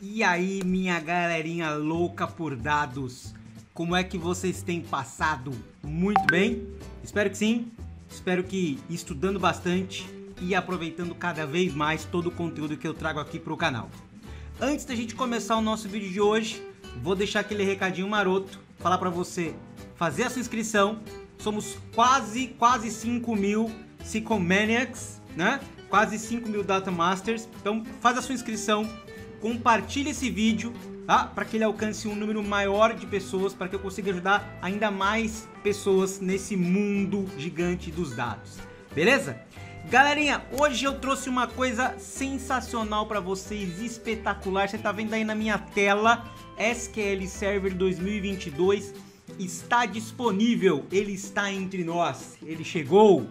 E aí, minha galerinha louca por dados, como é que vocês têm passado? Muito bem? Espero que sim, espero que estudando bastante e aproveitando cada vez mais todo o conteúdo que eu trago aqui para o canal. Antes da gente começar o nosso vídeo de hoje, vou deixar aquele recadinho maroto, falar para você fazer a sua inscrição. Somos quase 5 mil Psychomaniacs, né? Quase 5 mil Data Masters. Então faz a sua inscrição, compartilha esse vídeo, tá? Para que ele alcance um número maior de pessoas, para que eu consiga ajudar ainda mais pessoas nesse mundo gigante dos dados. Beleza? Galerinha, hoje eu trouxe uma coisa sensacional para vocês, espetacular. Você tá vendo aí na minha tela, SQL Server 2022 está disponível, ele está entre nós, ele chegou.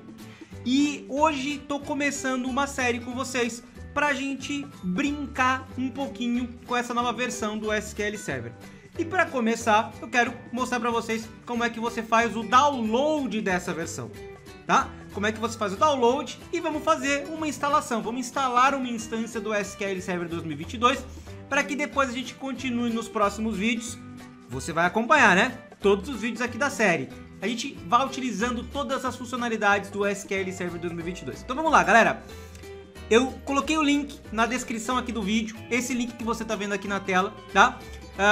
E hoje tô começando uma série com vocês pra gente brincar um pouquinho com essa nova versão do SQL Server. E para começar, eu quero mostrar para vocês como é que você faz o download dessa versão, tá? Como é que você faz o download e vamos fazer uma instalação. Vamos instalar uma instância do SQL Server 2022 para que depois a gente continue nos próximos vídeos. Você vai acompanhar, né? Todos os vídeos aqui da série. A gente vai utilizando todas as funcionalidades do SQL Server 2022. Então vamos lá, galera. Eu coloquei o link na descrição aqui do vídeo. Esse link que você tá vendo aqui na tela, tá?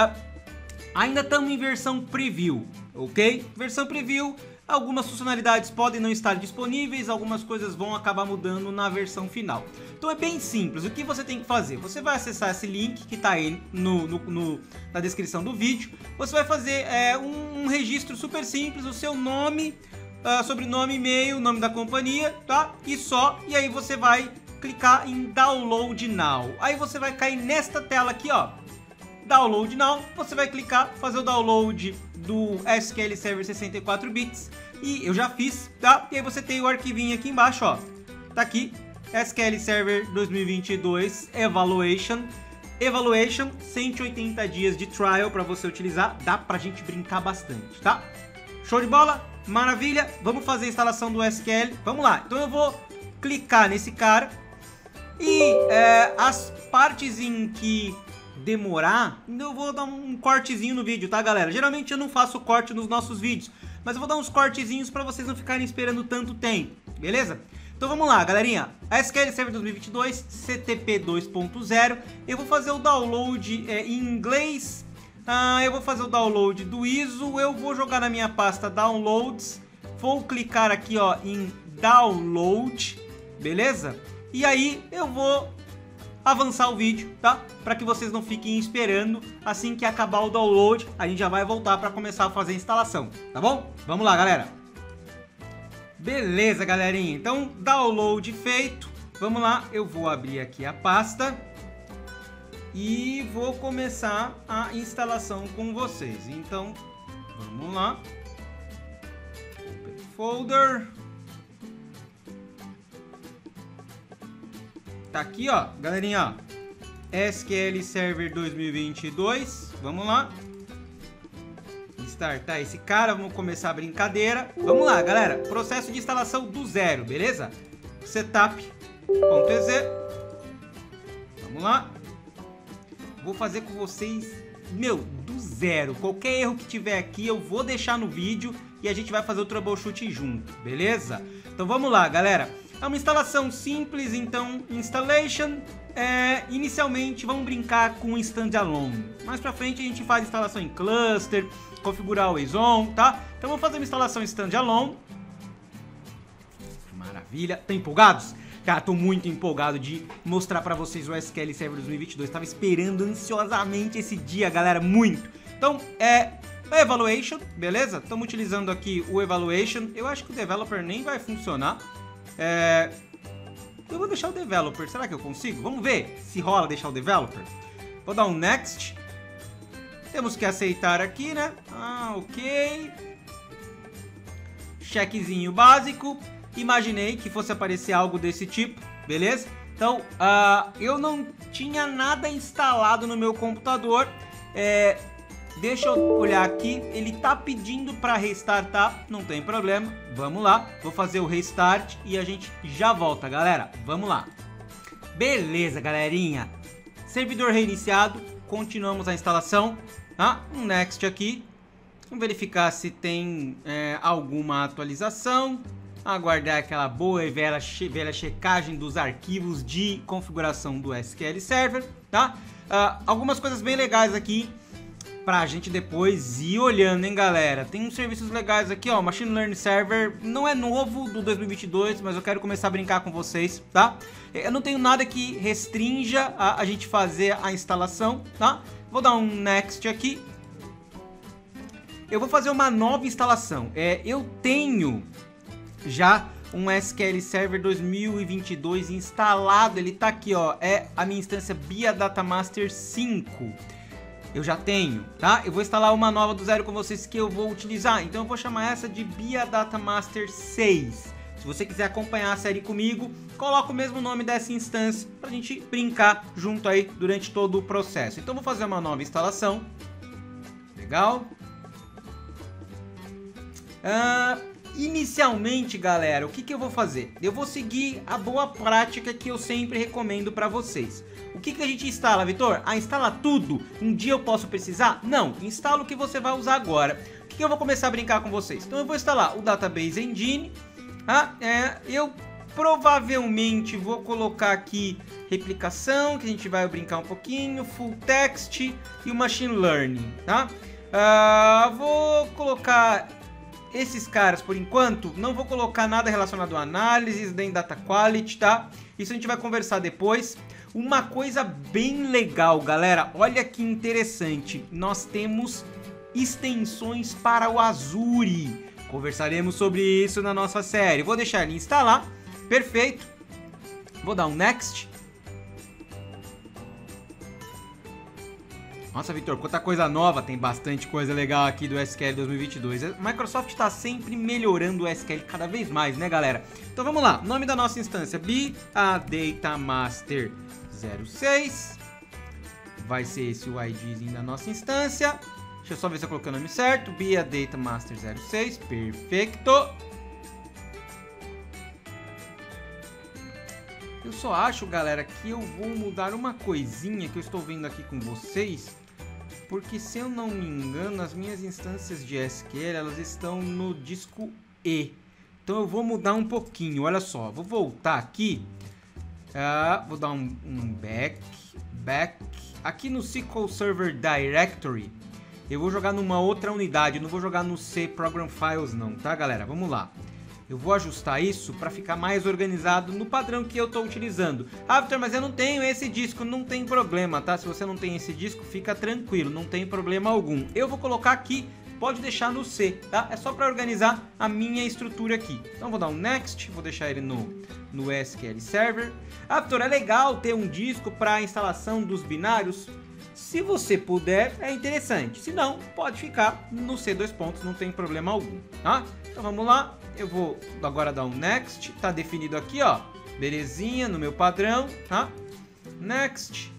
Ainda estamos em versão preview, ok? Versão preview. Algumas funcionalidades podem não estar disponíveis, algumas coisas vão acabar mudando na versão final. Então é bem simples, o que você tem que fazer? Você vai acessar esse link que está aí na descrição do vídeo. Você vai fazer um registro super simples, o seu nome, sobrenome, e-mail, nome da companhia, tá? E aí você vai clicar em Download Now. Aí você vai cair nesta tela aqui, ó. Download Now, você vai clicar, fazer o download do SQL Server 64 bits e eu já fiz, tá? E aí você tem o arquivinho aqui embaixo, ó, tá aqui, SQL Server 2022 Evaluation, 180 dias de trial para você utilizar, dá pra gente brincar bastante, tá? Show de bola? Maravilha, vamos fazer a instalação do SQL, vamos lá. Então eu vou clicar nesse cara e as partes em que demorar, eu vou dar um cortezinho no vídeo, tá, galera? Geralmente eu não faço corte nos nossos vídeos, mas eu vou dar uns cortezinhos para vocês não ficarem esperando tanto tempo, beleza? Então vamos lá, galerinha. SQL Server 2022 CTP 2.0. Eu vou fazer o download em inglês. Eu vou fazer o download do ISO. Eu vou jogar na minha pasta Downloads. Vou clicar aqui, ó, em Download, beleza? E aí eu vou avançar o vídeo, tá? Para que vocês não fiquem esperando. Assim que acabar o download, a gente já vai voltar para começar a fazer a instalação, tá bom? Vamos lá, galera. Beleza, galerinha. Então, download feito. Vamos lá, eu vou abrir aqui a pasta e vou começar a instalação com vocês. Então, vamos lá. Open folder. Tá aqui, ó, galerinha, ó, SQL Server 2022, vamos lá, startar esse cara, vamos começar a brincadeira, vamos lá, galera, processo de instalação do zero, beleza? Setup.exe, vamos lá, vou fazer com vocês, do zero, qualquer erro que tiver aqui eu vou deixar no vídeo e a gente vai fazer o troubleshoot junto, beleza? Então vamos lá, galera. É uma instalação simples, então, installation, inicialmente vamos brincar com standalone. Mais pra frente a gente faz instalação em cluster, configurar always on, tá? Então vamos fazer uma instalação standalone. Maravilha, tá empolgados? Cara, tô muito empolgado de mostrar pra vocês o SQL Server 2022. Tava esperando ansiosamente esse dia, galera, muito. Então, Evaluation, beleza? Estamos utilizando aqui o Evaluation. Eu acho que o Developer nem vai funcionar. Eu vou deixar o Developer, será que eu consigo? Vamos ver se rola deixar o Developer. Vou dar um Next. Temos que aceitar aqui, né? Ok. Checkzinho básico. Imaginei que fosse aparecer algo desse tipo, beleza? Então, eu não tinha nada instalado no meu computador. Deixa eu olhar aqui, ele tá pedindo para restartar, não tem problema, vamos lá, vou fazer o restart e a gente já volta, galera, vamos lá. Beleza, galerinha, Servidor reiniciado, continuamos a instalação, tá? Um next aqui. Vamos verificar se tem alguma atualização. Aguardar aquela boa e velha checagem dos arquivos de configuração do SQL Server, tá? Algumas coisas bem legais aqui pra gente depois ir olhando, hein, galera? Tem uns serviços legais aqui, ó. Machine Learning Server não é novo, do 2022, mas eu quero começar a brincar com vocês, tá? Eu não tenho nada que restrinja a gente fazer a instalação, tá? Vou dar um next aqui. Eu vou fazer uma nova instalação. Eu tenho já um SQL Server 2022 instalado. Ele tá aqui, ó. É a minha instância BIA Data Master 5. Eu já tenho, tá? Eu vou instalar uma nova do zero com vocês que eu vou utilizar. Então eu vou chamar essa de BIA Data Master 6. Se você quiser acompanhar a série comigo, coloca o mesmo nome dessa instância pra gente brincar junto aí durante todo o processo. Então eu vou fazer uma nova instalação. Legal. Inicialmente, galera, o que eu vou fazer? Eu vou seguir a boa prática que eu sempre recomendo para vocês. O que a gente instala, Vitor? Instala tudo? Um dia eu posso precisar? Não, instala o que você vai usar agora. O que eu vou começar a brincar com vocês? Então eu vou instalar o Database Engine. Eu provavelmente vou colocar aqui replicação, que a gente vai brincar um pouquinho, Full Text e o Machine Learning, tá? Vou colocar esses caras por enquanto, não vou colocar nada relacionado a análises, nem data quality, tá? Isso a gente vai conversar depois. Uma coisa bem legal, galera, olha que interessante, nós temos extensões para o Azure. Conversaremos sobre isso na nossa série. Vou deixar ele instalar, perfeito. Vou dar um next. Nossa, Vitor, quanta coisa nova, tem bastante coisa legal aqui do SQL 2022. A Microsoft está sempre melhorando o SQL cada vez mais, né, galera? Então vamos lá, nome da nossa instância, BIA Data Master 06. Vai ser esse o IDzinho da nossa instância. Deixa eu só ver se eu coloquei o nome certo. BIA Data Master 06, perfeito. Eu só acho, galera, que eu vou mudar uma coisinha que eu estou vendo aqui com vocês. Porque, se eu não me engano, as minhas instâncias de SQL, elas estão no disco E. Então eu vou mudar um pouquinho, olha só. Vou voltar aqui. Vou dar um back. Aqui no SQL Server Directory, eu vou jogar numa outra unidade. Eu não vou jogar no C Program Files não, tá, galera? Vamos lá. Eu vou ajustar isso para ficar mais organizado no padrão que eu estou utilizando. Ah, Vitor, mas eu não tenho esse disco. Não tem problema, tá? Se você não tem esse disco, fica tranquilo, não tem problema algum. Eu vou colocar aqui, pode deixar no C, tá? É só para organizar a minha estrutura aqui. Então vou dar um next, vou deixar ele no SQL Server. Ah, Vitor, é legal ter um disco para instalação dos binários? Se você puder, é interessante. Se não, pode ficar no C dois pontos, não tem problema algum, tá? Então vamos lá. Eu vou agora dar um next, tá definido aqui, ó, belezinha, no meu padrão, tá? Next.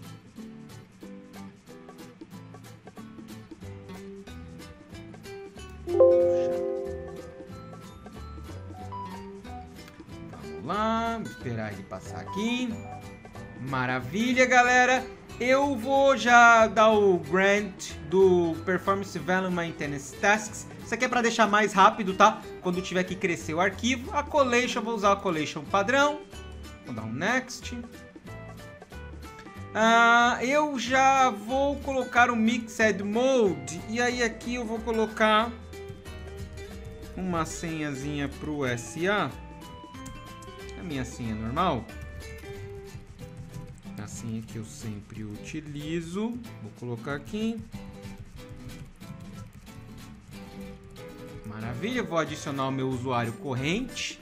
Vamos lá, esperar ele passar aqui. Maravilha, galera. Eu vou já dar o grant do Performance Value Maintenance Tasks. Isso aqui é para deixar mais rápido, tá? Quando tiver que crescer o arquivo. A collation, vou usar a collation padrão. Vou dar um next. Eu já vou colocar o Mixed Mode. E aí aqui eu vou colocar uma senhazinha pro SA. A minha senha normal. A senha que eu sempre utilizo. Vou colocar aqui. Maravilha, vou adicionar o meu usuário corrente.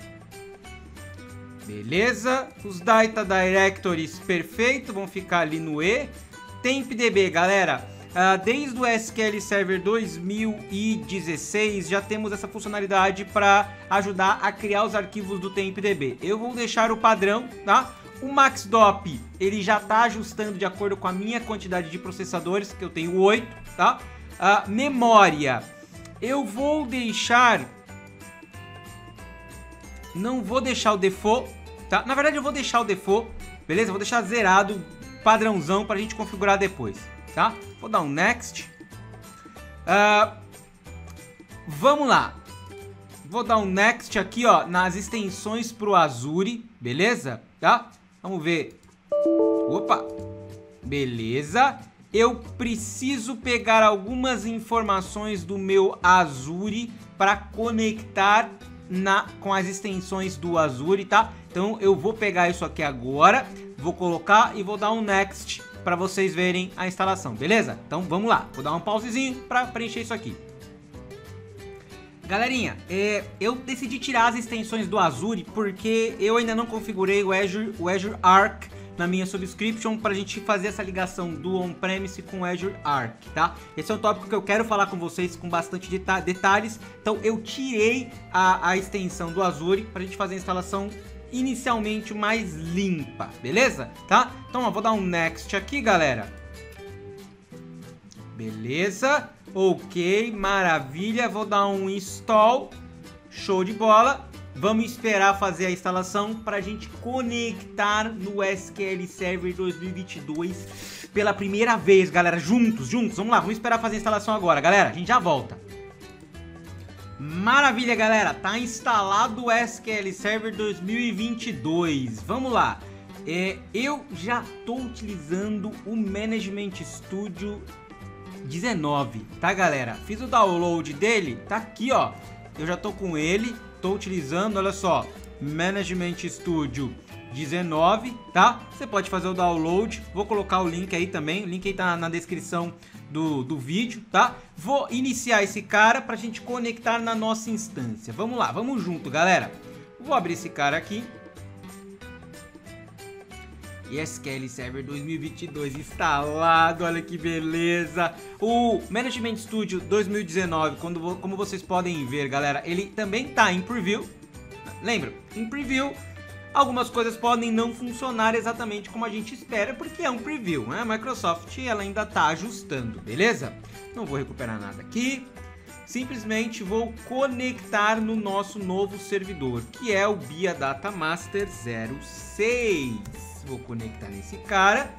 Beleza, os Data Directories, perfeito, vão ficar ali no E. TempDB, galera, desde o SQL Server 2016 já temos essa funcionalidade para ajudar a criar os arquivos do TempDB. Eu vou deixar o padrão, tá? O MaxDop, ele já está ajustando de acordo com a minha quantidade de processadores, que eu tenho 8, tá? Memória. Eu vou deixar... Não vou deixar o default, tá? Na verdade eu vou deixar o default, beleza? Vou deixar zerado padrãozão pra gente configurar depois, tá? Vou dar um next. Vamos lá. Vou dar um next aqui, ó, nas extensões pro Azure, beleza? Tá? Vamos ver. Opa! Beleza. Eu preciso pegar algumas informações do meu Azure para conectar com as extensões do Azure, tá? Então eu vou pegar isso aqui agora, vou colocar e vou dar um next para vocês verem a instalação, beleza? Então vamos lá, vou dar um pausezinho para preencher isso aqui. Galerinha, eu decidi tirar as extensões do Azure porque eu ainda não configurei o Azure Arc na minha subscription para a gente fazer essa ligação do on-premise com o Azure Arc, tá? Esse é um tópico que eu quero falar com vocês com bastante detalhes, então eu tirei a extensão do Azure para a gente fazer a instalação inicialmente mais limpa, beleza? Tá? Então ó, vou dar um next aqui, galera. Beleza, ok, maravilha, vou dar um install, show de bola. Vamos esperar fazer a instalação para a gente conectar no SQL Server 2022 pela primeira vez, galera, juntos, vamos lá, vamos esperar fazer a instalação agora, galera, a gente já volta. Maravilha, galera, tá instalado o SQL Server 2022, vamos lá. Eu já estou utilizando o Management Studio 19, tá, galera? Fiz o download dele, tá aqui, ó. Eu já tô com ele, tô utilizando, olha só, Management Studio 19, tá? Você pode fazer o download, vou colocar o link aí também, o link aí tá na descrição do vídeo, tá? Vou iniciar esse cara pra gente conectar na nossa instância. Vamos lá, vamos junto, galera. Vou abrir esse cara aqui. E SQL Server 2022 instalado, olha que beleza. O Management Studio 2019, como vocês podem ver, galera, ele também tá em preview. Lembra? Em preview, algumas coisas podem não funcionar exatamente como a gente espera, porque é um preview, né? A Microsoft ela ainda tá ajustando, beleza? Não vou recuperar nada aqui. Simplesmente vou conectar no nosso novo servidor, que é o BIA Data Master 06. Vou conectar nesse cara.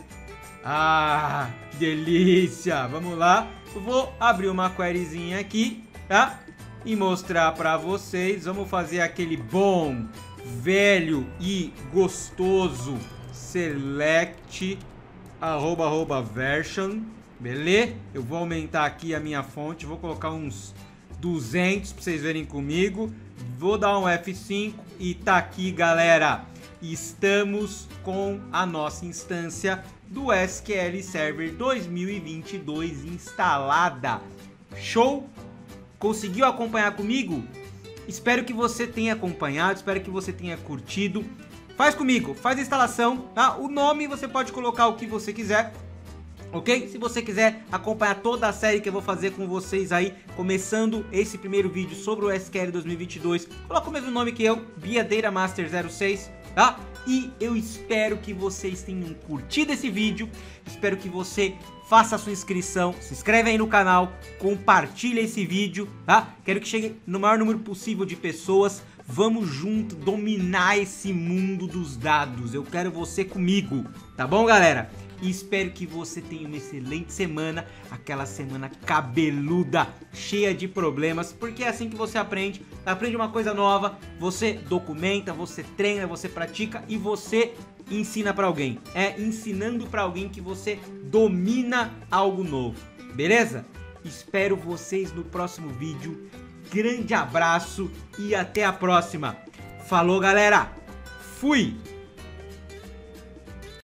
Ah, que delícia! Vamos lá. Eu vou abrir uma queryzinha aqui, tá? E mostrar para vocês. Vamos fazer aquele bom, velho e gostoso select @version. Beleza? Eu vou aumentar aqui a minha fonte. Vou colocar uns 200 para vocês verem comigo. Vou dar um F5 e tá aqui, galera. Estamos com a nossa instância do SQL Server 2022 instalada. Show? Conseguiu acompanhar comigo? Espero que você tenha acompanhado, espero que você tenha curtido. Faz comigo, faz a instalação, tá? O nome você pode colocar o que você quiser, ok? Se você quiser acompanhar toda a série que eu vou fazer com vocês aí, começando esse primeiro vídeo sobre o SQL 2022, coloca o mesmo nome que eu, BIA Data Master 06, tá? E eu espero que vocês tenham curtido esse vídeo, espero que você faça a sua inscrição, se inscreve aí no canal, compartilha esse vídeo, tá? Quero que chegue no maior número possível de pessoas, vamos junto dominar esse mundo dos dados, eu quero você comigo, tá bom, galera? E espero que você tenha uma excelente semana, aquela semana cabeluda, cheia de problemas, porque é assim que você aprende uma coisa nova, você documenta, você treina, você pratica e você ensina para alguém. É ensinando para alguém que você domina algo novo, beleza? Espero vocês no próximo vídeo, grande abraço e até a próxima. Falou, galera, fui!